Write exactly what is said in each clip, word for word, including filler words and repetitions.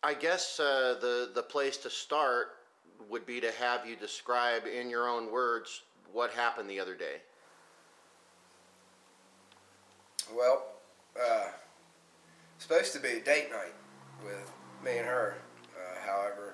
I guess uh, the the place to start would be to have you describe in your own words what happened the other day. Well, uh, supposed to be a date night with me and her. Uh, however,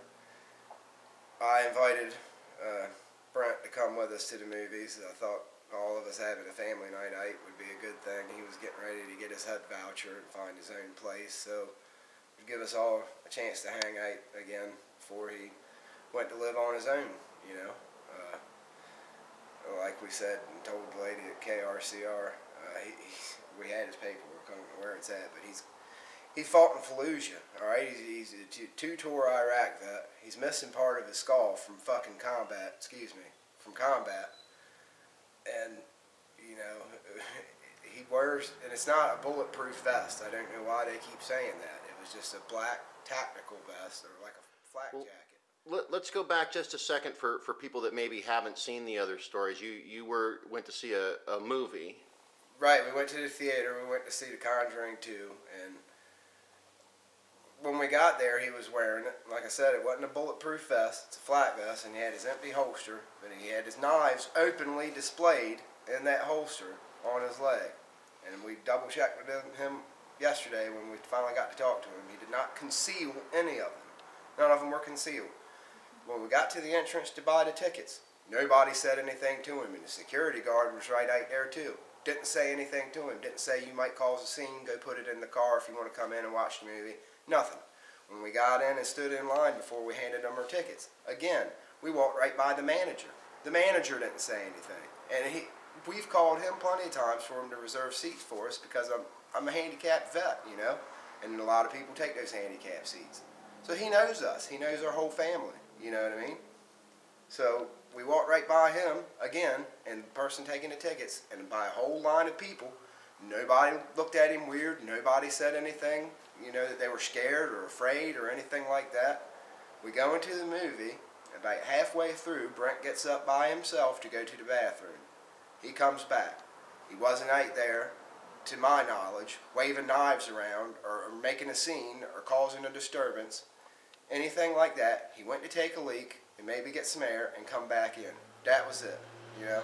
I invited uh, Brent to come with us to the movies. I thought all of us having a family night out would be a good thing. He was getting ready to get his H U D voucher and find his own place, so it would give us all a chance to hang out again before he went to live on his own, you know. Uh, like we said and told the lady at K R C R, uh, he, he, we had his paperwork, I don't know where it's at, but he's he fought in Fallujah, all right? He's, he's a two-tour Iraq vet. He's missing part of his skull from fucking combat, excuse me, from combat. And, you know, he wears, and it's not a bulletproof vest. I don't know why they keep saying that. It was just a black tactical vest or like a flak Well, jacket. Let's go back just a second for, for people that maybe haven't seen the other stories. You you were went to see a, a movie. Right, we went to the theater. We went to see The Conjuring two, and when we got there, he was wearing it. Like I said, it wasn't a bulletproof vest. It's a flat vest, and he had his empty holster, but he had his knives openly displayed in that holster on his leg. And we double-checked with him yesterday when we finally got to talk to him. He did not conceal any of them. None of them were concealed. When we got to the entrance to buy the tickets, nobody said anything to him, and the security guard was right out there too. Didn't say anything to him. Didn't say you might cause a scene, go put it in the car if you want to come in and watch the movie. Nothing. When we got in and stood in line before we handed them our tickets, again, we walked right by the manager. The manager didn't say anything. And he, we've called him plenty of times for him to reserve seats for us because I'm, I'm a handicapped vet, you know, and a lot of people take those handicapped seats. So he knows us. He knows our whole family. You know what I mean? So we walked right by him again, and the person taking the tickets, and by a whole line of people. Nobody looked at him weird. Nobody said anything, you know, that they were scared or afraid or anything like that. We go into the movie. About halfway through, Brent gets up by himself to go to the bathroom. He comes back. He wasn't out there, to my knowledge, waving knives around or, or making a scene or causing a disturbance. Anything like that. He went to take a leak and maybe get some air and come back in. That was it, you know.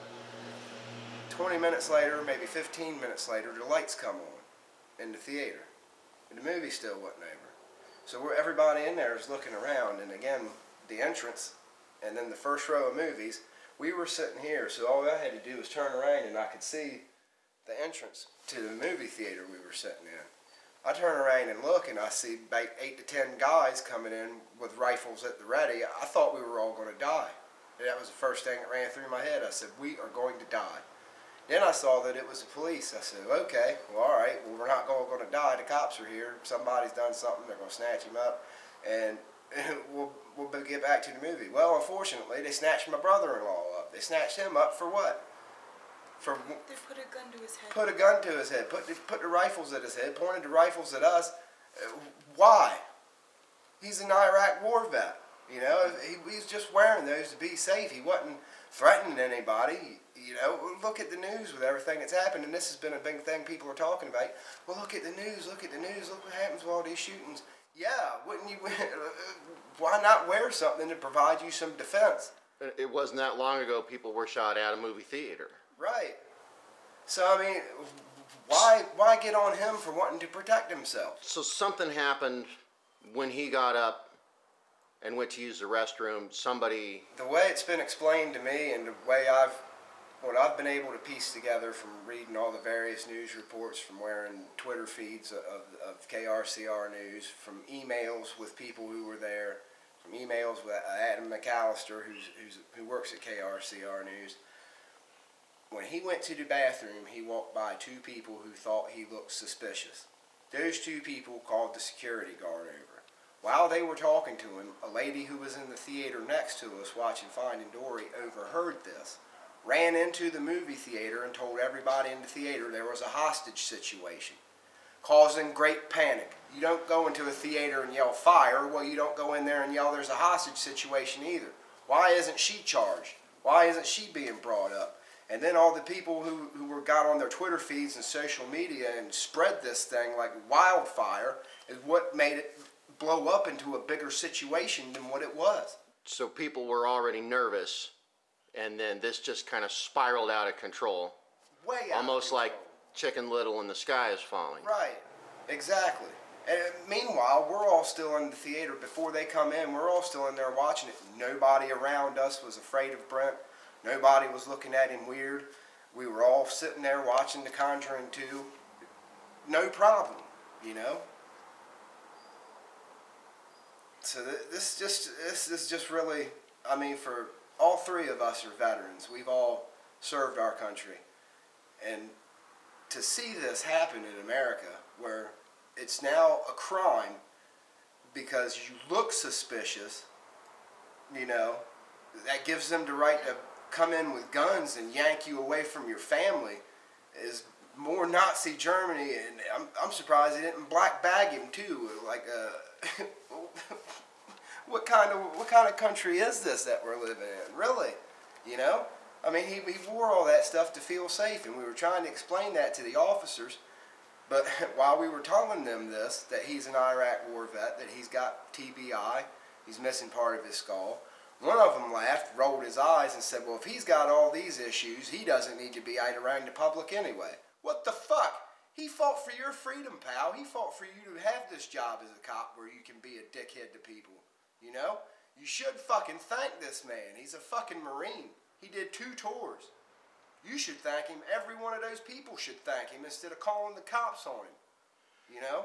twenty minutes later, maybe fifteen minutes later, the lights come on in the theater. And the movie still wasn't over. So we're, everybody in there is looking around, and again, the entrance, and then the first row of movies, we were sitting here, so all I had to do was turn around and I could see the entrance to the movie theater we were sitting in. I turn around and look, and I see about eight to ten guys coming in with rifles at the ready. I thought we were all going to die. That was the first thing that ran through my head. I said, we are going to die. Then I saw that it was the police. I said, okay, well, all right, well, we're not going to die. The cops are here. Somebody's done something. They're going to snatch him up, and we'll, we'll get back to the movie. Well, unfortunately, they snatched my brother-in-law up. They snatched him up for what? For They put a gun to his head. Put a gun to his head. Put the, put the rifles at his head. Pointed the rifles at us. Uh, why? He's an Iraq war vet. You know, he, he's just wearing those to be safe. He wasn't threatening anybody. You know, look at the news with everything that's happened, and this has been a big thing people are talking about. Well, look at the news. Look at the news. Look what happens with all these shootings. Yeah, wouldn't you? Why not wear something to provide you some defense? It wasn't that long ago people were shot at a movie theater. Right. So, I mean, why why get on him for wanting to protect himself? So something happened when he got up and went to use the restroom. Somebody... The way it's been explained to me and the way I've, what I've been able to piece together from reading all the various news reports, from wearing Twitter feeds of, of K R C R News, from emails with people who were there, from emails with Adam McAllister, who's, who's, who works at K R C R News. When he went to the bathroom, he walked by two people who thought he looked suspicious. Those two people called the security guard over. While they were talking to him, a lady who was in the theater next to us watching Finding Dory overheard this, ran into the movie theater and told everybody in the theater there was a hostage situation, causing great panic. You don't go into a theater and yell fire. Well, you don't go in there and yell there's a hostage situation either. Why isn't she charged? Why isn't she being brought up? And then all the people who, who were got on their Twitter feeds and social media and spread this thing like wildfire is what made it blow up into a bigger situation than what it was. So people were already nervous, and then this just kind of spiraled out of control. Way out Almost of like control. Chicken Little and the sky is falling. Right, exactly. And meanwhile, we're all still in the theater. Before they come in, we're all still in there watching it. Nobody around us was afraid of Brent. Nobody was looking at him weird. We were all sitting there watching The Conjuring two. No problem, you know? So th this just this is just really, I mean, for all three of us are veterans. We've all served our country. And to see this happen in America, where it's now a crime because you look suspicious, you know, that gives them the right to come in with guns and yank you away from your family, is more Nazi Germany. And I'm, I'm surprised they didn't black bag him too. Like, uh, what kind of what kind of country is this that we're living in? Really, you know? I mean, he, he wore all that stuff to feel safe, and we were trying to explain that to the officers. But while we were telling them this, that he's an Iraq war vet, that he's got T B I, he's missing part of his skull, one of them laughed, rolled his eyes, and said, well, if he's got all these issues, he doesn't need to be out around the public anyway. What the fuck? He fought for your freedom, pal. He fought for you to have this job as a cop where you can be a dickhead to people. You know? You should fucking thank this man. He's a fucking Marine. He did two tours. You should thank him. Every one of those people should thank him instead of calling the cops on him. You know?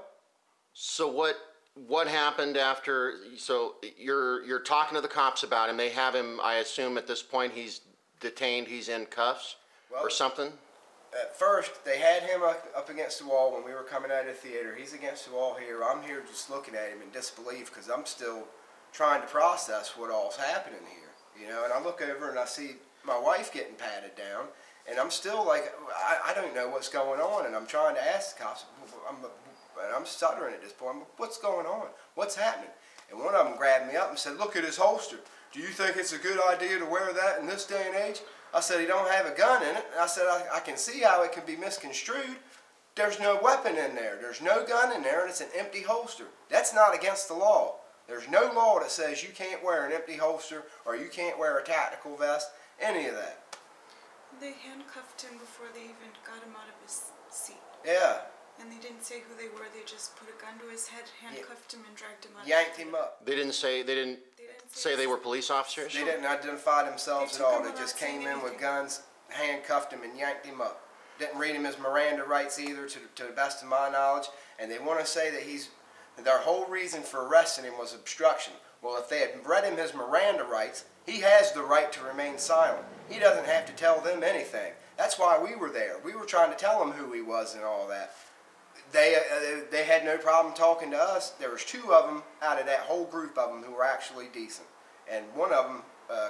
So what what happened after? So you're you're talking to the cops about him. They have him. I assume at this point he's detained. He's in cuffs Well, or something. At first, they had him up, up against the wall when we were coming out of the theater. He's against the wall here. I'm here just looking at him in disbelief because I'm still trying to process what all's happening here. You know, and I look over and I see my wife getting patted down, and I'm still like, I, I don't know what's going on, and I'm trying to ask the cops, I'm, and I'm stuttering at this point, what's going on? What's happening? And one of them grabbed me up and said, look at his holster. Do you think it's a good idea to wear that in this day and age? I said, he don't have a gun in it. And I said, I, I can see how it can be misconstrued. There's no weapon in there. There's no gun in there, and it's an empty holster. That's not against the law. There's no law that says you can't wear an empty holster or you can't wear a tactical vest, any of that. They handcuffed him before they even got him out of his seat. Yeah. And they didn't say who they were. They just put a gun to his head, handcuffed him, and dragged him out. Yanked him up. They didn't say they didn't They didn't say they were police officers. They didn't identify themselves They at took all. him They without just saying came in with anything. guns, handcuffed him, and yanked him up. Didn't read him his Miranda rights either, to, to the best of my knowledge. And they want to say that he's, their whole reason for arresting him was obstruction. Well, if they had read him his Miranda rights, he has the right to remain silent. He doesn't have to tell them anything. That's why we were there. We were trying to tell him who he was and all that. They, uh, they had no problem talking to us. There was two of them out of that whole group of them who were actually decent. And one of them uh,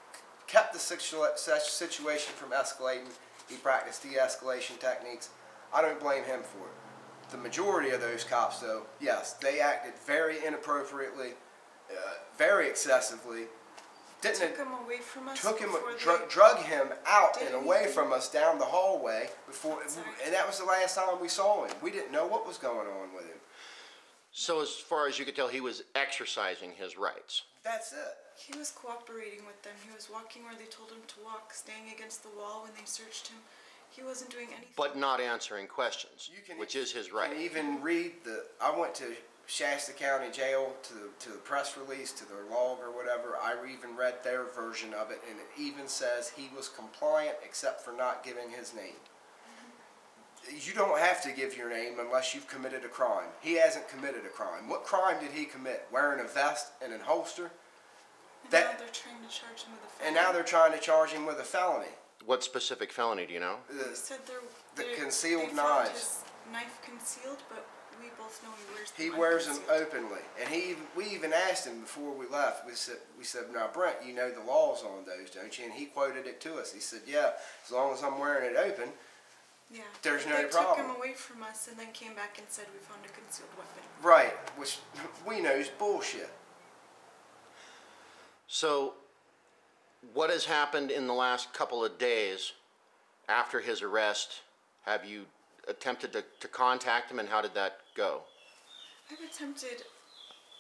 kept the situa situation from escalating. He practiced de-escalation techniques. I don't blame him for it. The majority of those cops, though, yes, they acted very inappropriately, uh, very excessively. Didn't Took it, him away from us. took him, before dr they drug him out did and away anything. from us down the hallway before, That's right. and that was the last time we saw him. We didn't know what was going on with him. So as far as you could tell, he was exercising his rights. That's it. He was cooperating with them. He was walking where they told him to walk, staying against the wall when they searched him. He wasn't doing anything. But not answering questions, You can, which is his you right. can even read the. I went to Shasta County Jail to the, to the press release, to their log or whatever. I even read their version of it, and it even says he was compliant except for not giving his name. Mm-hmm. You don't have to give your name unless you've committed a crime. He hasn't committed a crime. What crime did he commit? Wearing a vest and a holster? And That, now they're trying to charge him with a felony. and now they're trying to charge him with a felony. What specific felony do you know? They The, said they're, the they're, concealed they found knives. his knife concealed, but we both know he wears them He wears them unconcealed. openly, and he even- we even asked him before we left. We said, "We said, now Brent, you know the laws on those, don't you?" And he quoted it to us. He said, "Yeah, as long as I'm wearing it open." Yeah. There's But no they problem. took him away from us and then came back and said we found a concealed weapon. Right, which we know is bullshit. So what has happened in the last couple of days after his arrest? Have you attempted to, to contact him, and how did that go? I've attempted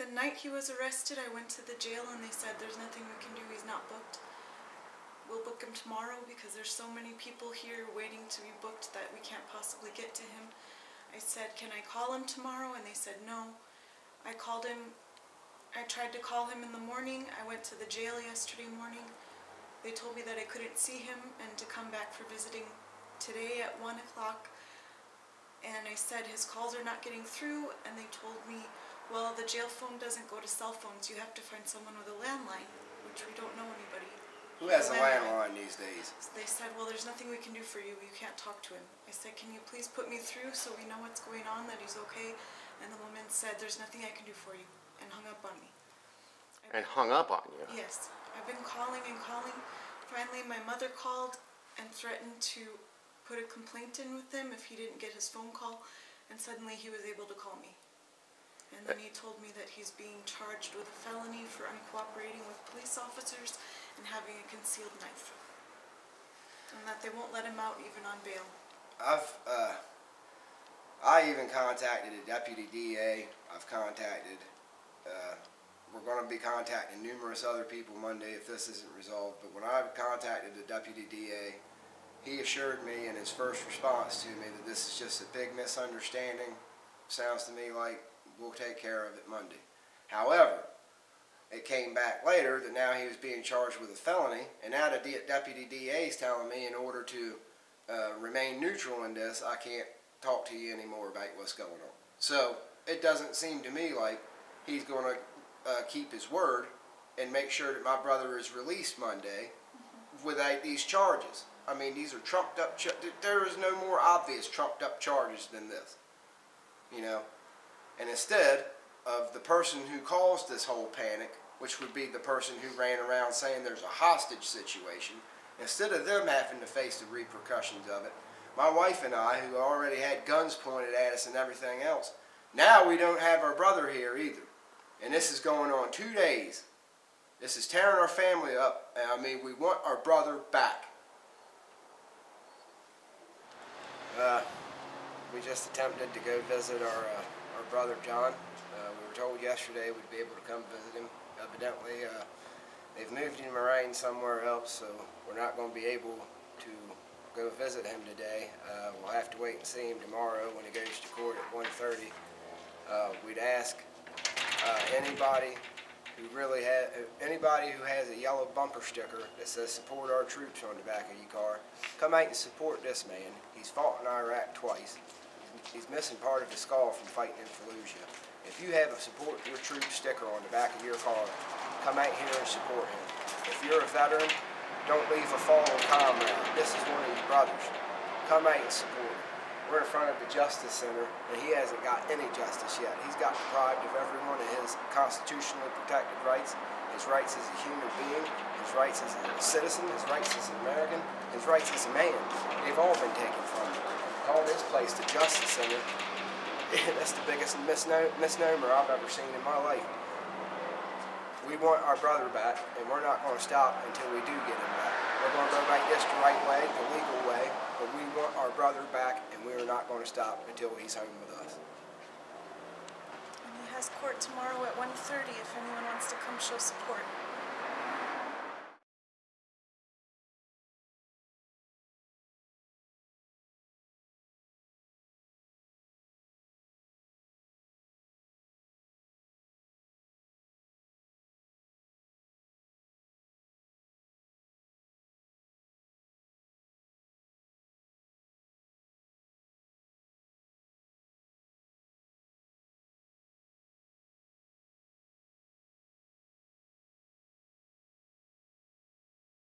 The night he was arrested, I went to the jail and they said there's nothing we can do, he's not booked. We'll book him tomorrow because there's so many people here waiting to be booked that we can't possibly get to him. I said, can I call him tomorrow? And they said no. I called him, I tried to call him in the morning. I went to the jail yesterday morning. They told me that I couldn't see him and to come back for visiting today at one o'clock. And I said his calls are not getting through, and they told me, well, the jail phone doesn't go to cell phones. You have to find someone with a landline, which we don't know anybody. Who has a landline these days? So they said, well, there's nothing we can do for you. You can't talk to him. I said, can you please put me through so we know what's going on, that he's okay? And the woman said, there's nothing I can do for you, and hung up on me. And hung up on you? Yes. I've been calling and calling. Finally, my mother called and threatened to put a complaint in with him if he didn't get his phone call, and suddenly he was able to call me. And then he told me that he's being charged with a felony for uncooperating with police officers and having a concealed knife. And that they won't let him out even on bail. I've, uh, I even contacted a deputy D A. I've contacted, uh, we're going to be contacting numerous other people Monday if this isn't resolved. But when I contacted the deputy D A, he assured me in his first response to me that this is just a big misunderstanding. Sounds to me like we'll take care of it Monday. However, it came back later that now he was being charged with a felony, and now the deputy D A is telling me in order to uh, remain neutral in this, I can't talk to you anymore about what's going on. So it doesn't seem to me like he's going to uh, keep his word and make sure that my brother is released Monday mm-hmm. without these charges. I mean, these are trumped up, ch there is no more obvious trumped up charges than this, you know. And instead of the person who caused this whole panic, which would be the person who ran around saying there's a hostage situation, instead of them having to face the repercussions of it, my wife and I, who already had guns pointed at us and everything else, now we don't have our brother here either. And this is going on two days. This is tearing our family up. And I mean, we want our brother back. Uh, we just attempted to go visit our, uh, our brother John. Uh, we were told yesterday we'd be able to come visit him. Evidently, uh, they've moved him around somewhere else, so we're not going to be able to go visit him today. Uh, we'll have to wait and see him tomorrow when he goes to court at one thirty. Uh, we'd ask uh, anybody who really has, anybody who has a yellow bumper sticker that says "Support our troops" on the back of your car, come out and support this man. He's fought in Iraq twice. He's missing part of his skull from fighting in Fallujah. If you have a "Support your troops" sticker on the back of your car, come out here and support him. If you're a veteran, don't leave a fallen comrade. This is one of your brothers. Come out and support him. We're in front of the Justice Center, and he hasn't got any justice yet. He's got deprived of every one of his constitutionally protected rights, his rights as a human being, his rights as a citizen, his rights as an American, his rights as a man. They've all been taken from him. Call this place the Justice Center. That's the biggest misno misnomer I've ever seen in my life. We want our brother back, and we're not going to stop until we do get him back. We're going to go back this the right way, the legal way, but we want our brother back, and we are not going to stop until he's home with us. And he has court tomorrow at one thirty if anyone wants to come show support.